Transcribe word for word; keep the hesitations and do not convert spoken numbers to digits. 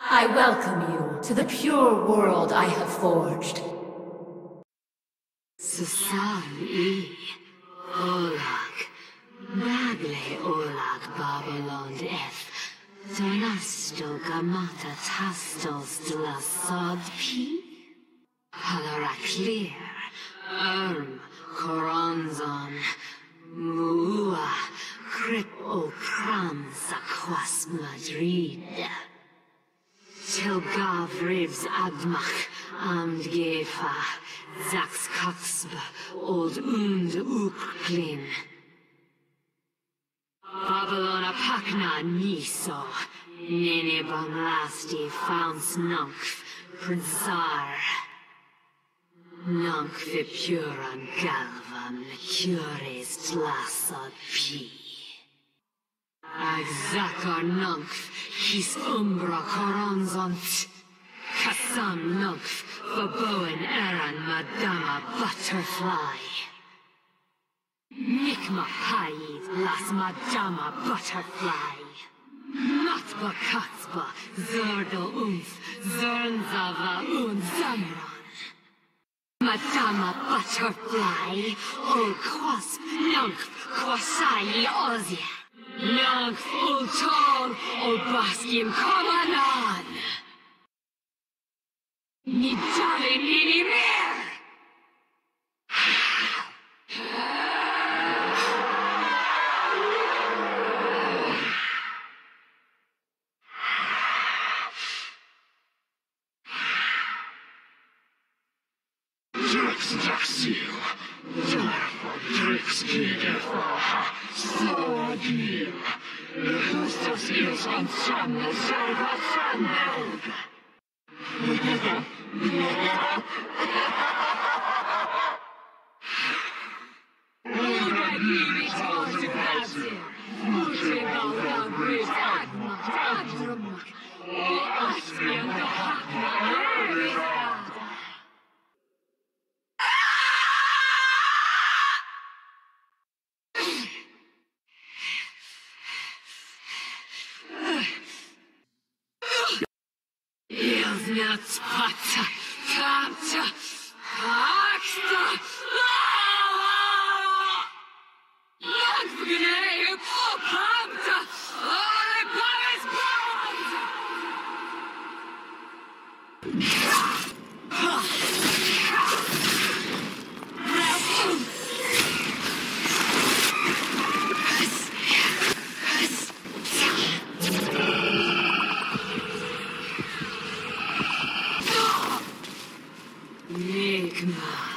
I welcome you to the pure world I have forged. Susari, Olag, Nagle Olag Babylon F, Donasto Gamata Tastos de la Sod P, Halaraklir, Erm, Coronzon, Mua, Crip O Pram Sakwas Madrid. Tilgav Rivs Admach, Amd Gefa, Zax Kaxb, Old Und Ukrklin. Babylon Apakna Niso, Nene Banglasti Founds Nunkf, Prinsar. Nunkf Vipuran Galvan, Cures Tlasod P. Agzakar Nunkf, His Umbra Coronzont. Kassam Nunkf, Baboan Eran Madama Butterfly. Nikma Paid, Las Madama Butterfly. Matba Katzba, Zerdo Umf, Zernzava Un Zamran. Madama Butterfly, Ol Quasp, Nunkf, Kwasai Ozia. Nunkf Ultol, Ol Baskim Komanan. Nidale Ninimir! Drix Jaxil, Dorfa Drix Kigefaha, Slagil, Justus is on Samuel Silva Sandberg. Ilznats Pata, Kamta, Aksta, Langfgnei, Kamta, Ole Paris Bond! Nigma.